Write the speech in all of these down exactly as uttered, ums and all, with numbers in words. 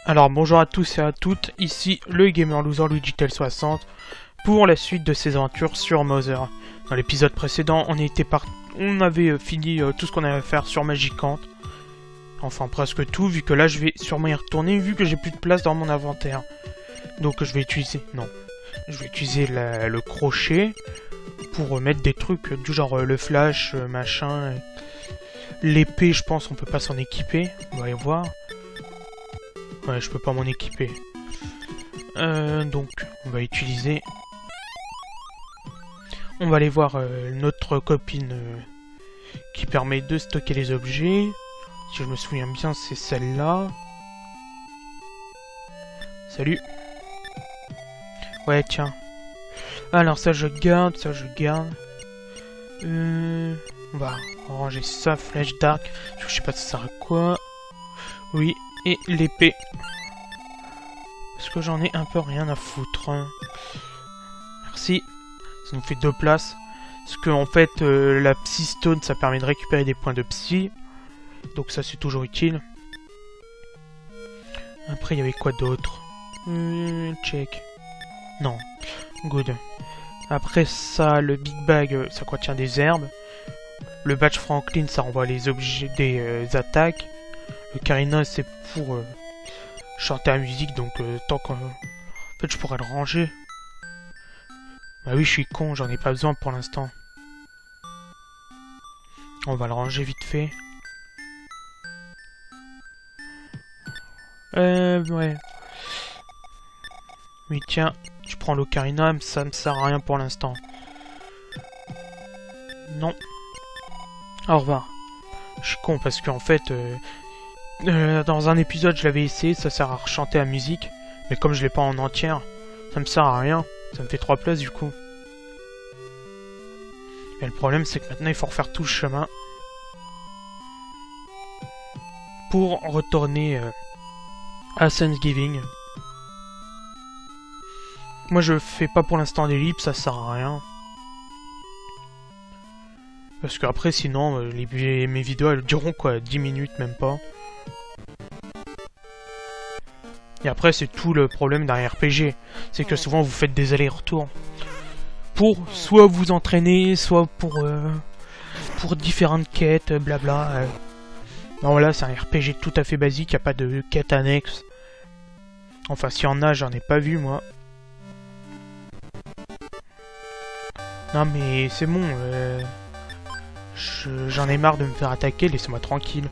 Alors bonjour à tous et à toutes, ici le gamer loser Luigitel soixante pour la suite de ses aventures sur Mother. Dans l'épisode précédent, on était part... on avait euh, fini euh, tout ce qu'on avait à faire sur Magicant. Enfin presque tout, vu que là je vais sûrement y retourner, vu que j'ai plus de place dans mon inventaire. Donc je vais utiliser... non. Je vais utiliser la... le crochet pour euh, mettre des trucs euh, du genre euh, le flash, euh, machin... Et... l'épée, je pense, on peut pas s'en équiper, on va y voir. Ouais, je peux pas m'en équiper. Euh, donc, on va utiliser... On va aller voir euh, notre copine euh, qui permet de stocker les objets. Si je me souviens bien, c'est celle-là. Salut. Ouais, tiens. Alors, ça, je garde, ça, je garde. Euh, on va ranger ça, flèche dark. Je sais pas ça sert à quoi. Oui, et l'épée. Parce que j'en ai un peu rien à foutre. Merci. Ça nous fait deux places. Parce que en fait, euh, la Psy Stone, ça permet de récupérer des points de Psy. Donc ça, c'est toujours utile. Après, il y avait quoi d'autre? euh, Check. Non. Good. Après ça, le Big Bag, ça contient des herbes. Le Badge Franklin, ça renvoie les objets des euh, attaques. Le Carina, c'est pour euh, chanter la musique, donc euh, tant qu'en en fait, je pourrais le ranger. Bah oui, je suis con, j'en ai pas besoin pour l'instant. On va le ranger vite fait. Euh, ouais. Oui, tiens, je prends l'Ocarina, mais ça me sert à rien pour l'instant. Non. Au revoir. Je suis con parce qu'en fait, euh, euh, dans un épisode, je l'avais essayé, ça sert à rechanter la musique. Mais comme je l'ai pas en entière, ça me sert à rien. Ça me fait trois places du coup. Et le problème, c'est que maintenant, il faut refaire tout le chemin pour retourner euh, à Thanksgiving. Moi, je fais pas pour l'instant d'ellipse, ça sert à rien. Parce qu'après, sinon, euh, les, mes vidéos, elles dureront quoi, dix minutes, même pas. Et après, c'est tout le problème d'un R P G. C'est que souvent, vous faites des allers-retours. Pour soit vous entraîner, soit pour euh, pour différentes quêtes, blabla. Euh. Non, voilà, c'est un R P G tout à fait basique, il n'y a pas de quête annexe. Enfin, s'il y en a, j'en ai pas vu, moi. Non, mais c'est bon. Euh, J'en ai marre de me faire attaquer, laissez-moi tranquille.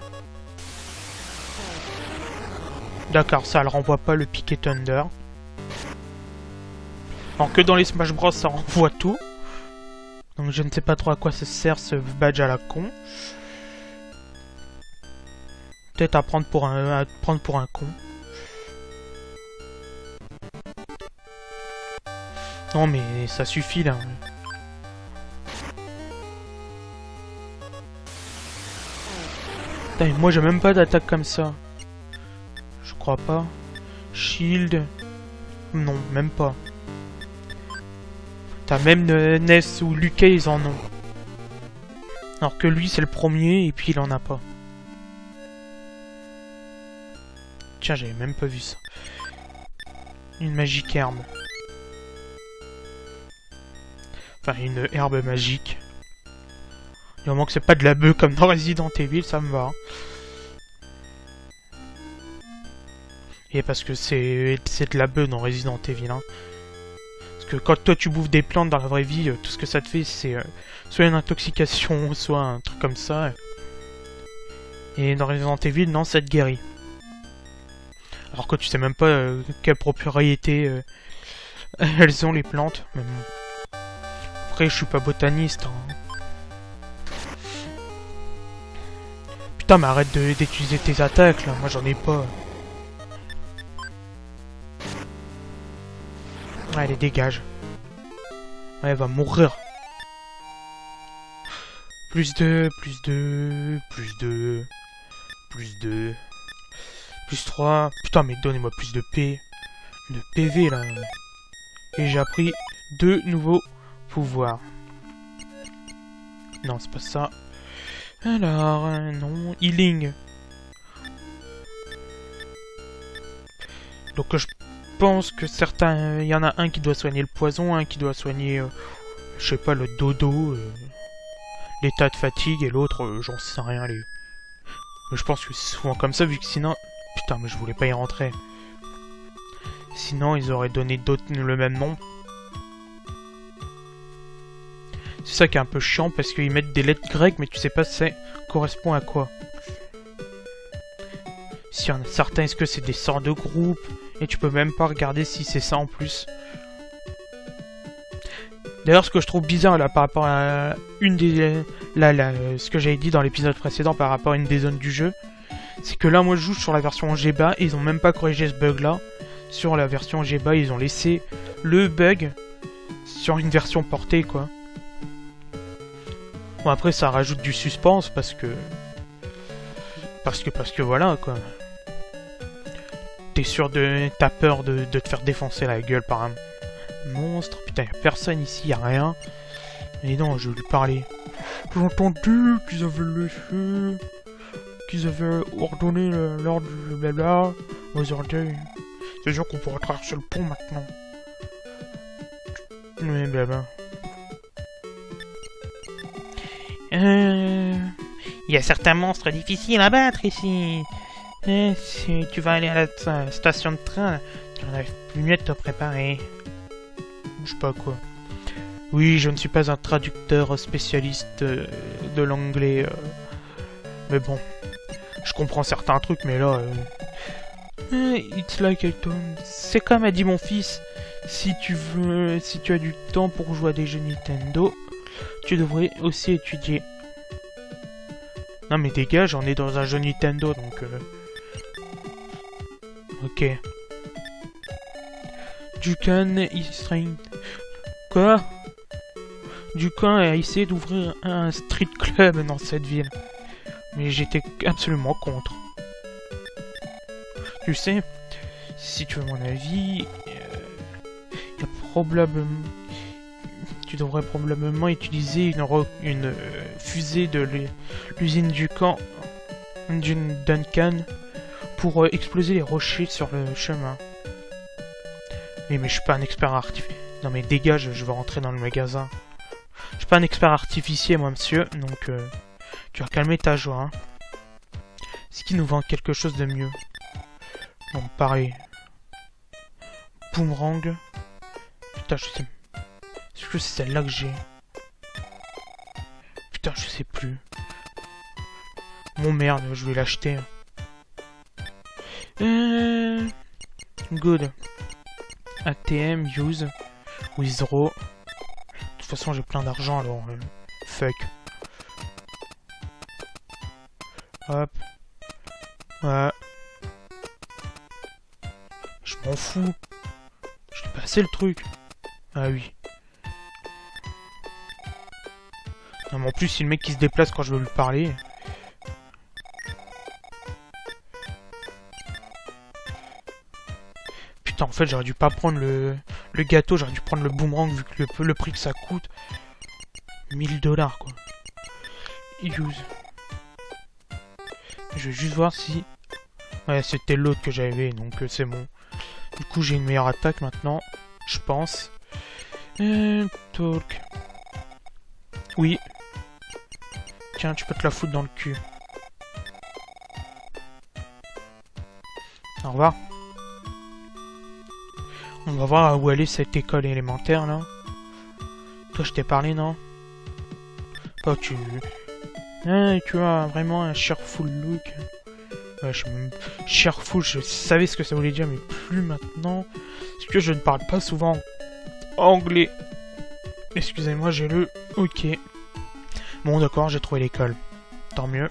D'accord, ça, elle renvoie pas le Piquet Thunder. Alors que dans les Smash Bros, ça renvoie tout. Donc je ne sais pas trop à quoi ça sert ce badge à la con. Peut-être à prendre pour un, à prendre pour un con. Non mais ça suffit là. Putain, moi j'ai même pas d'attaque comme ça. Je crois pas. Shield. Non, même pas. T'as même euh, Ness ou Lucas, ils en ont. Alors que lui, c'est le premier, et puis il en a pas. Tiens, j'avais même pas vu ça. Une magique herbe. Enfin, une herbe magique. Du moment que c'est pas de la bœuf comme dans Resident Evil, ça me va. Et parce que c'est de la bœuf dans Resident Evil, hein. Que quand toi tu bouffes des plantes dans la vraie vie, euh, tout ce que ça te fait c'est euh, soit une intoxication, soit un truc comme ça. Et dans Resident Evil, non, ça te guérit. Alors que tu sais même pas euh, quelles propriétés euh, elles ont les plantes. Mais bon. Après, je suis pas botaniste. Hein. Putain, mais arrête d'utiliser tes attaques là, moi j'en ai pas. Allez, dégage. Ouais, elle va mourir. Plus deux, plus deux, plus deux, plus deux, plus trois. Putain, mais donnez-moi plus de P. De P V, là. Et j'ai appris deux nouveaux pouvoirs. Non, c'est pas ça. Alors, euh, non, healing. Donc je pense que certains... Il y en a un qui doit soigner le poison, un qui doit soigner, euh, je sais pas, le dodo, euh, l'état de fatigue, et l'autre, euh, j'en sais rien. Les... Mais je pense que c'est souvent comme ça, vu que sinon... Putain, mais je voulais pas y rentrer. Sinon, ils auraient donné d'autres le même nom. C'est ça qui est un peu chiant, parce qu'ils mettent des lettres grecques, mais tu sais pas ça correspond à quoi. S'il y en a certains, est-ce que c'est des sortes de groupes? Et tu peux même pas regarder si c'est ça en plus. D'ailleurs, ce que je trouve bizarre là par rapport à une des... Là, là, ce que j'avais dit dans l'épisode précédent par rapport à une des zones du jeu, c'est que là, moi, je joue sur la version G B A et ils ont même pas corrigé ce bug-là. Sur la version G B A, ils ont laissé le bug sur une version portée, quoi. Bon, après, ça rajoute du suspense parce que... Parce que, parce que voilà, quoi. T'es sûr de... T'as peur de, de te faire défoncer la gueule par un monstre. Putain, y'a personne ici, y'a rien. Et non, je vais lui parler. J'ai entendu qu'ils avaient laissé... Qu'ils avaient ordonné l'ordre du blabla aujourd'hui. C'est sûr qu'on pourra traverser le pont maintenant. Oui, blabla. Euh... Il y a certains monstres difficiles à battre ici. Et si tu vas aller à la station de train, tu en arrives plus mieux de te préparer. Je sais pas quoi. Oui, je ne suis pas un traducteur spécialiste euh, de l'anglais. Euh, mais bon, je comprends certains trucs, mais là... Euh, it's like I told... C'est comme a dit mon fils. Si tu veux, si tu as du temps pour jouer à des jeux Nintendo, tu devrais aussi étudier. Non mais dégage, on est dans un jeu Nintendo, donc... Euh... Ok. Dukan is trying... Quoi? Dukan a essayé d'ouvrir un street club dans cette ville. Mais j'étais absolument contre. Tu sais, si tu veux mon avis... Euh, y a probablement... Tu devrais probablement utiliser une, une euh, fusée de l'usine du camp d'une Duncan pour euh, exploser les rochers sur le chemin. Oui, mais je suis pas un expert artificiel. Non mais dégage, je vais rentrer dans le magasin. Je suis pas un expert artificiel, moi, monsieur, donc euh, tu vas calmer ta joie. Hein. C'est qui nous vend quelque chose de mieux? Bon, pareil. Boomerang. Putain, je sais... Est-ce que c'est celle-là que j'ai? Putain, je sais plus. Mon merde, je vais l'acheter. Euh... Good. A T M, use. Withdraw. De toute façon, j'ai plein d'argent, alors... Euh, fuck. Hop. Ouais. Je m'en fous. Je l'ai passé le truc. Ah oui. Non mais en plus, si le mec qui se déplace quand je veux lui parler... Putain, en fait, j'aurais dû pas prendre le, le gâteau, j'aurais dû prendre le boomerang vu que le, le prix que ça coûte. mille dollars, quoi. Use. Je vais juste voir si... Ouais, c'était l'autre que j'avais, donc euh, c'est bon. Du coup, j'ai une meilleure attaque maintenant, je pense. Euh, talk. Oui. Tiens, tu peux te la foutre dans le cul. Au revoir. On va voir où aller cette école élémentaire, là. Toi, je t'ai parlé, non? Oh, tu... Ah, tu as vraiment un cheerful look. Ouais, je... Cheerful, je savais ce que ça voulait dire, mais plus maintenant. Parce que je ne parle pas souvent anglais. Excusez-moi, j'ai le... Ok. Bon, d'accord, j'ai trouvé l'école. Tant mieux.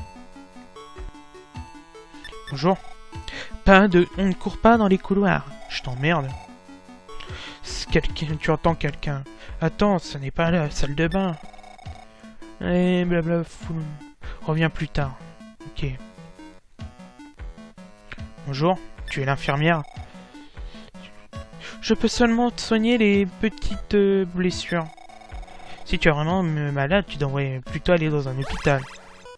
Bonjour. Pas de... On ne court pas dans les couloirs. Je t'emmerde. Quelqu'un... Tu entends quelqu'un. Attends, ce n'est pas la salle de bain. Et blabla... Fou... Reviens plus tard. Ok. Bonjour. Tu es l'infirmière? Je peux seulement te soigner les petites euh, blessures. Si tu es vraiment malade, tu devrais plutôt aller dans un hôpital.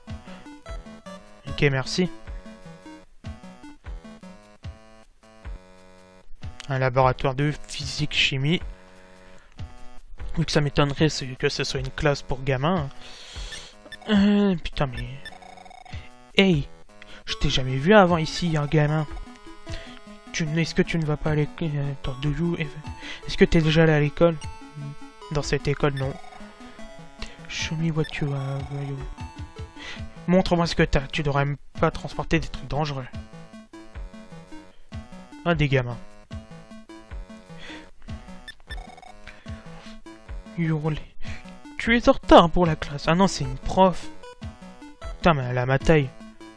Ok, merci. Un laboratoire de physique-chimie. Vu que ça m'étonnerait que ce soit une classe pour gamins. Euh, putain mais... Hey, je t'ai jamais vu avant ici, un gamin. Tu... Est-ce que tu ne vas pas à l'école? Est-ce que t'es déjà allé à l'école? Dans cette école, non. Show me what you have. Montre-moi ce que t'as. Tu devrais même pas transporter des trucs dangereux. Ah, des gamins. Hurler. Tu es en retard pour la classe. Ah non, c'est une prof. Putain, mais elle a ma taille.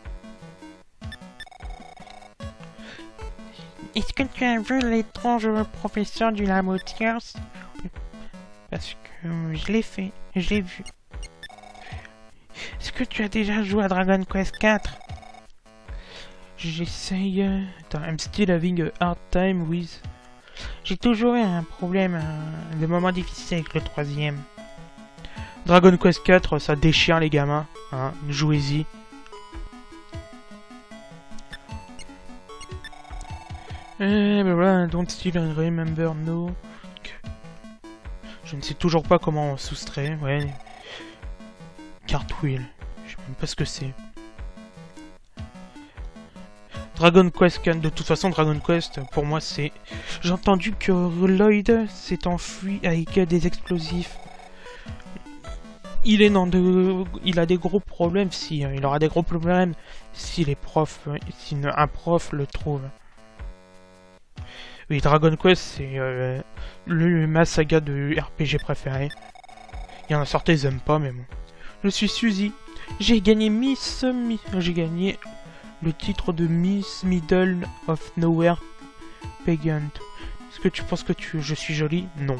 Est-ce que tu as vu l'étrange professeur du laboratoire? Parce que je l'ai fait, je l'ai vu. Est-ce que tu as déjà joué à Dragon Quest quatre? J'essaye... Attends, I'm still having a hard time with... J'ai toujours eu un problème, un... des moments difficiles avec le troisième. Dragon Quest quatre, ça déchire les gamins, hein, jouez-y. Eh, blablabla, don't still remember, no. Je ne sais toujours pas comment on soustrait, ouais. Cartwheel, je sais même pas ce que c'est. Dragon Quest, de toute façon, Dragon Quest, pour moi, c'est... J'ai entendu que Lloyd s'est enfui avec des explosifs. Il est dans de... Il a des gros problèmes, si... Il aura des gros problèmes si les profs... Si un prof le trouve. Oui, Dragon Quest, c'est euh, le, ma saga de R P G préférée. Il y en a certains ils aiment pas, mais bon. Je suis Suzy. J'ai gagné Miss... Mi, J'ai gagné le titre de Miss Middle of Nowhere Pageant. Est-ce que tu penses que tu, je suis jolie? Non.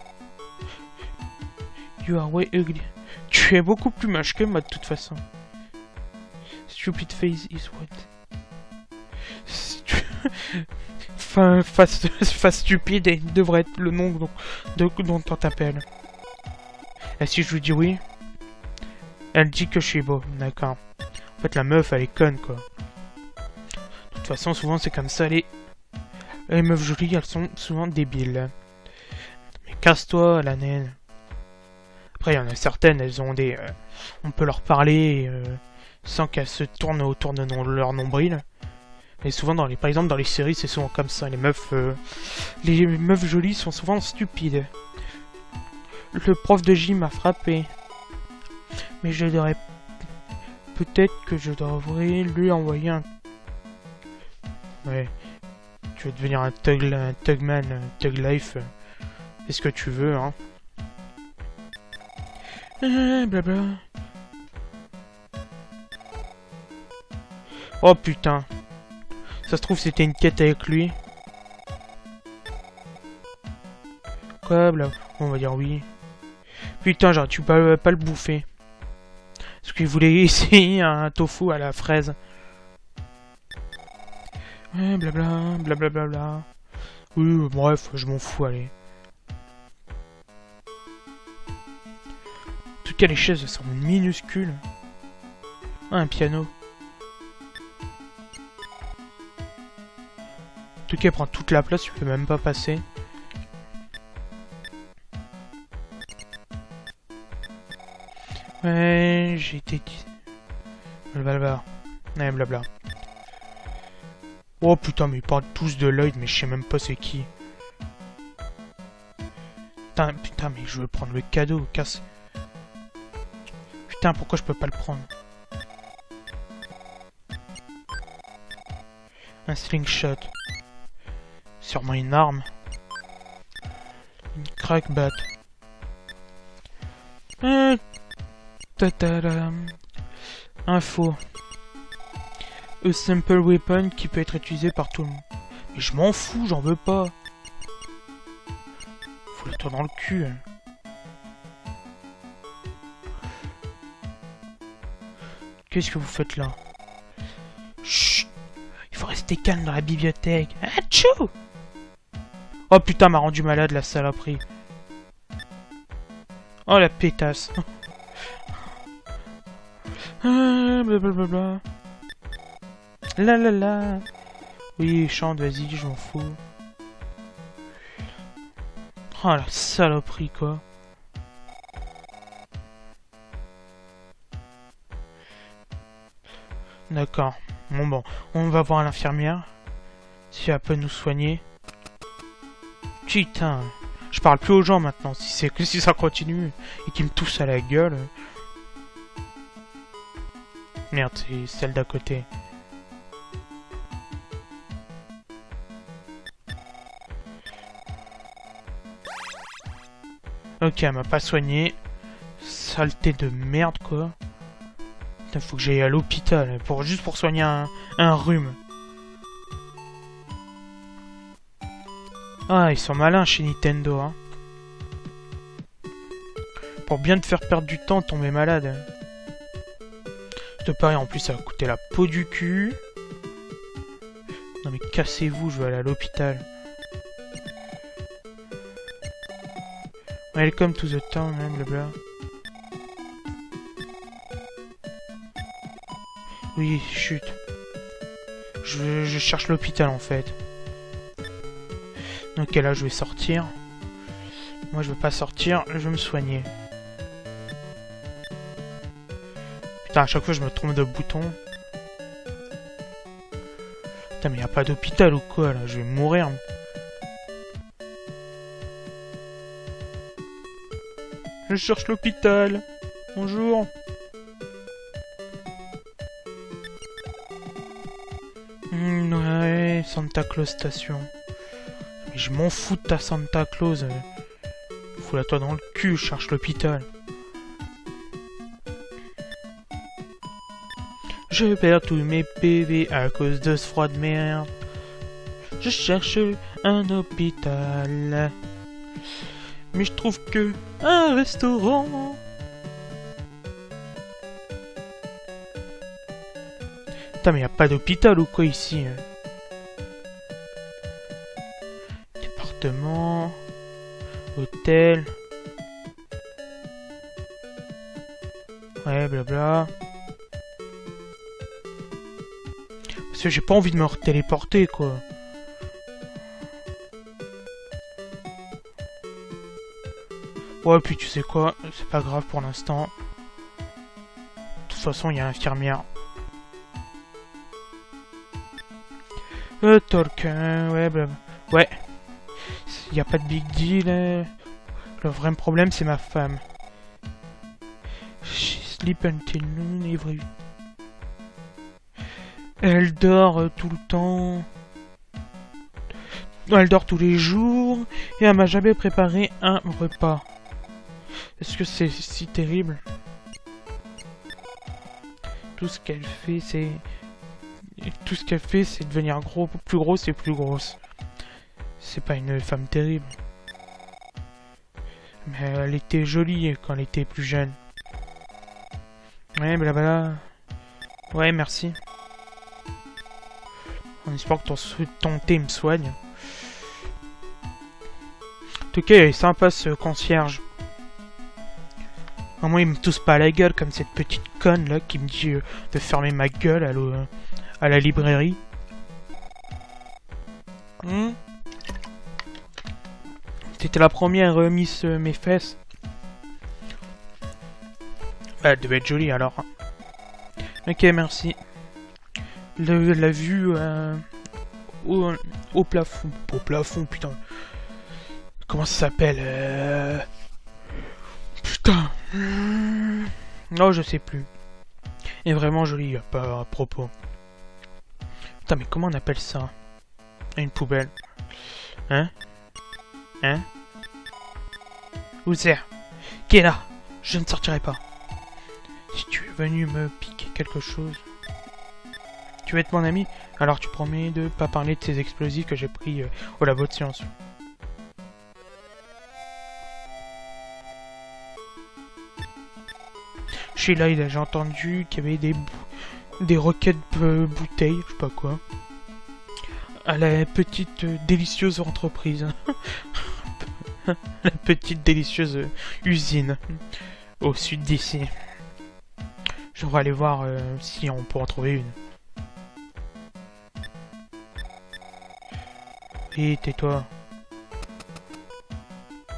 You are way ugly. Tu es beaucoup plus moche que moi de toute façon. Stupid face is what? Stu Enfin, face, face stupide et devrait être le nom dont, de, dont on t'appelle. Et si je lui dis oui? Elle dit que je suis beau, d'accord. En fait, la meuf, elle est conne, quoi. De toute façon, souvent, c'est comme ça, les... les meufs jolies, elles sont souvent débiles. Mais casse-toi, la naine. Après, il y en a certaines, elles ont des... Euh, on peut leur parler euh, sans qu'elles se tournent autour de non, leur nombril. Et souvent, dans les, par exemple, dans les séries, c'est souvent comme ça. Les meufs, euh, les meufs jolies sont souvent stupides. Le prof de gym m'a frappé. Mais je devrais... Peut-être que je devrais lui envoyer un... Ouais. Tu veux devenir un thug, un thugman, un thug life. Fais ce que tu veux, hein. Euh, blabla. Oh putain. Ça se trouve c'était une quête avec lui. Quoi, bla... On va dire oui. Putain, genre tu peux pas, pas le bouffer. Parce qu'il voulait essayer un tofu à la fraise. Ouais, blabla, blablabla. Bla bla. Oui, bref, je m'en fous, allez. En tout cas, les chaises sont minuscules. Ah, un piano. En tout cas, elle prend toute la place, tu peux même pas passer. Ouais, j'ai été... Blablabla. Ouais, blabla. Oh putain, mais ils parlent tous de Lloyd, mais je sais même pas c'est qui. Putain, putain, mais je veux prendre le cadeau, casse. Putain, pourquoi je peux pas le prendre? Un slingshot. Sûrement une arme. Une crackbat. Euh, Info. A simple weapon qui peut être utilisé par tout le monde. Mais je m'en fous, j'en veux pas. Faut le tour dans le cul. Hein. Qu'est-ce que vous faites là? Chut. Il faut rester calme dans la bibliothèque. Achou! Oh putain, m'a rendu malade la saloperie. Oh la pétasse. Ah, blablabla. La la la. Oui, chante, vas-y, je m'en fous. Oh la saloperie quoi. D'accord. Bon bon, on va voir l'infirmière. Si elle peut nous soigner. Putain. Je parle plus aux gens maintenant. Si c'est que si ça continue et qu'ils me touchent à la gueule. Merde, c'est celle d'à côté. Ok, elle m'a pas soigné. Saleté de merde, quoi. Putain, faut que j'aille à l'hôpital pour juste pour soigner un, un rhume. Ah, ils sont malins chez Nintendo, hein. Pour bien te faire perdre du temps, tomber malade. De pareil, en plus, ça va coûter la peau du cul. Non mais cassez-vous, je veux aller à l'hôpital. Welcome to the town, hein, blabla. Oui, chut. Je, je cherche l'hôpital en fait. Ok, là je vais sortir. Moi je veux pas sortir, je veux me soigner. Putain, à chaque fois je me trompe de bouton. Putain, mais y a pas d'hôpital ou quoi là? Je vais mourir. Je cherche l'hôpital. Bonjour. Mmh, ouais, Santa Claus station. Mais je m'en fous de ta Santa Claus. Fous-la-toi dans le cul, je cherche l'hôpital. Je perds tous mes P V à cause de ce froid de merde. Je cherche un hôpital. Mais je trouve que un restaurant. Putain, mais y a pas d'hôpital ou quoi ici? Département. Hôtel. Ouais, blabla. Parce que j'ai pas envie de me téléporter, quoi. Ouais, puis tu sais quoi, c'est pas grave pour l'instant. De toute façon, il y a l'infirmière. Euh, Tolkien, ouais, blablabla. Ouais. Il n'y a pas de big deal. Hein. Le vrai problème, c'est ma femme. She sleep until noon every... Elle dort euh, tout le temps. Elle dort tous les jours. Et elle m'a jamais préparé un repas. Est-ce que c'est si terrible? Tout ce qu'elle fait, c'est... Tout ce qu'elle fait, c'est devenir gros, plus grosse et plus grosse. C'est pas une femme terrible. Mais elle était jolie quand elle était plus jeune. Ouais, blabla. Ouais, merci. On espère que ton, ton thé me soigne. En tout cas, il est sympa ce concierge. Au moins, il me tousse pas à la gueule comme cette petite conne là qui me dit euh, de fermer ma gueule à, le, à la librairie. Hmm. C'était la première euh, Miss euh, mes fesses. Bah, elle devait être jolie alors. Ok, merci. Le, la vue euh, au, au plafond. Au plafond, putain. Comment ça s'appelle euh... Putain. Non, je sais plus. Et vraiment joli, pas à propos. Putain, mais comment on appelle ça? Une poubelle. Hein? Hein? Uzer, qui est là? Je ne sortirai pas. Si tu es venu me piquer quelque chose... Tu veux être mon ami? Alors tu promets de pas parler de ces explosifs que j'ai pris euh, au labo de science. Chez là, j'ai entendu qu'il y avait des, des roquettes euh, bouteilles, je sais pas quoi. À la petite euh, délicieuse entreprise. La petite délicieuse euh, usine au sud d'ici. Je vais aller voir euh, si on peut en trouver une. Et tais-toi.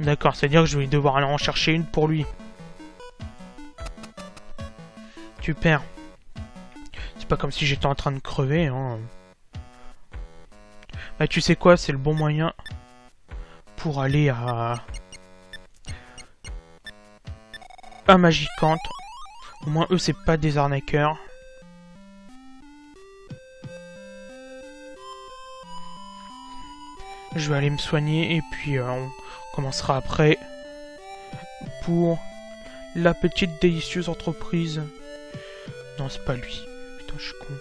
D'accord, c'est-à-dire que je vais devoir aller en chercher une pour lui. Super. C'est pas comme si j'étais en train de crever, hein. Bah tu sais quoi, c'est le bon moyen pour aller à... à Magicante. Au moins eux c'est pas des arnaqueurs. Je vais aller me soigner et puis euh, on commencera après pour la petite délicieuse entreprise. Non, c'est pas lui. Putain, je suis con.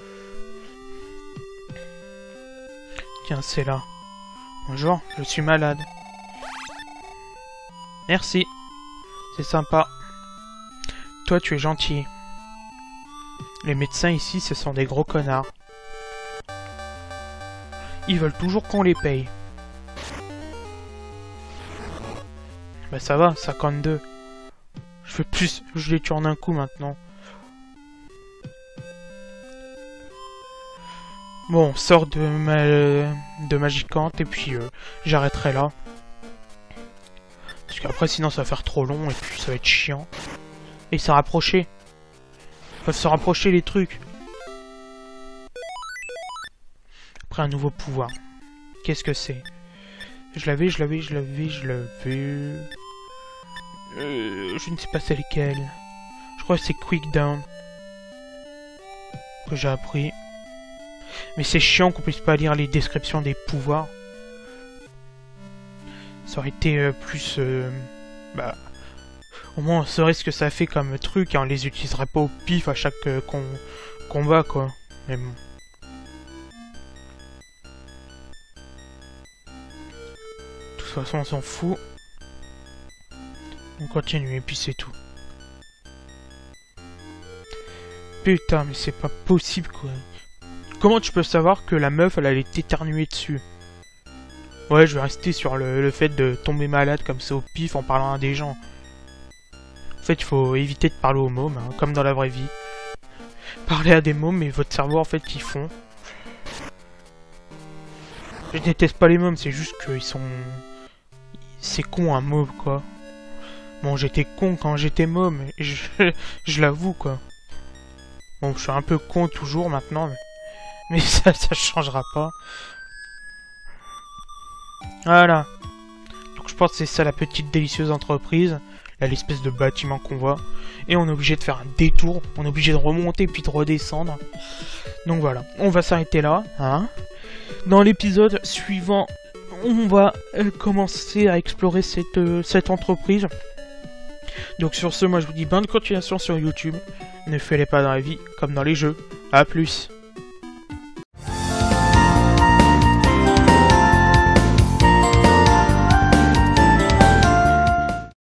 Tiens, c'est là. Bonjour, je suis malade. Merci. C'est sympa. Toi, tu es gentil. Les médecins ici, ce sont des gros connards. Ils veulent toujours qu'on les paye. Bah ça va, cinquante-deux. Je fais plus, je les tue en un coup maintenant. Bon, on sort de, ma... de Magicante et puis euh, j'arrêterai là. Parce qu'après sinon ça va faire trop long et puis ça va être chiant. Et s'en rapprocher. Ils peuvent se rapprocher les trucs. Après un nouveau pouvoir. Qu'est-ce que c'est? Je l'avais, je l'avais, je l'avais, je l'avais... Euh, je ne sais pas c'est lequel. Je crois que c'est Quick Down. Que j'ai appris. Mais c'est chiant qu'on puisse pas lire les descriptions des pouvoirs. Ça aurait été euh, plus... Euh, bah... Au moins on saurait ce que ça fait comme truc et on les utiliserait pas au pif à chaque euh, com combat quoi. Mais bon. De toute façon on s'en fout. On continue et puis c'est tout. Putain mais c'est pas possible quoi. Comment tu peux savoir que la meuf elle allait t'éternuer dessus? Ouais je vais rester sur le, le fait de tomber malade comme ça au pif en parlant à des gens. En fait il faut éviter de parler aux mômes hein, comme dans la vraie vie. Parler à des mômes mais votre cerveau en fait ils font. Je déteste pas les mômes, c'est juste qu'ils sont... C'est con un môme quoi. Bon j'étais con quand j'étais môme, et je, je l'avoue quoi. Bon je suis un peu con toujours maintenant, mais, mais ça, ça changera pas. Voilà. Donc je pense que c'est ça la petite délicieuse entreprise. Là l'espèce de bâtiment qu'on voit. Et on est obligé de faire un détour, on est obligé de remonter puis de redescendre. Donc voilà, on va s'arrêter là, hein. Dans l'épisode suivant, on va euh, commencer à explorer cette, euh, cette entreprise. Donc sur ce, moi je vous dis bonne continuation sur YouTube. Ne faites pas dans la vie comme dans les jeux. A plus.